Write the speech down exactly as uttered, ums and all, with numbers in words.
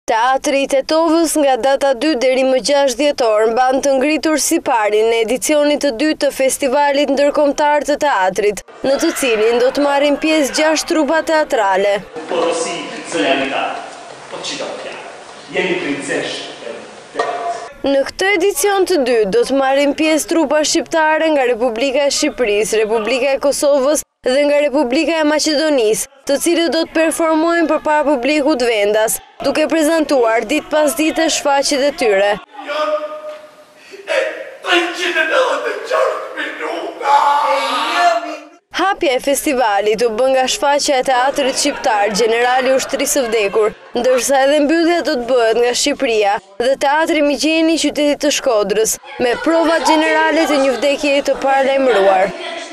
Teatri i Tetovës nga data dy deri më gjashtë dhjetor mban të ngritur siparin në edicionit të dytë të festivalit ndërkombëtar të teatrit, në të cilin do të marrin pjesë gjashtë trupa teatrale. Në këtë edicion të dytë do të marrin pjesë trupa shqiptare nga Republika e Shqipërisë, Republika e Kosovës dhe nga Republika e Maqedonisë, të cilët do të performojnë përpara publikut vendas, duke prezantuar ditë pas dite shfaqjet e tyre. Hapja e festivalit u bë nga shfaqja e teatrit shqiptar Gjenerali i Ushtrisë së Vdekur, ndërsa edhe mbyllja do të bëhet nga Shqipëria dhe Teatri Migjeni i qytetit të Shkodrës, me provat gjenerale të një vdekjeje të paralajmëruar.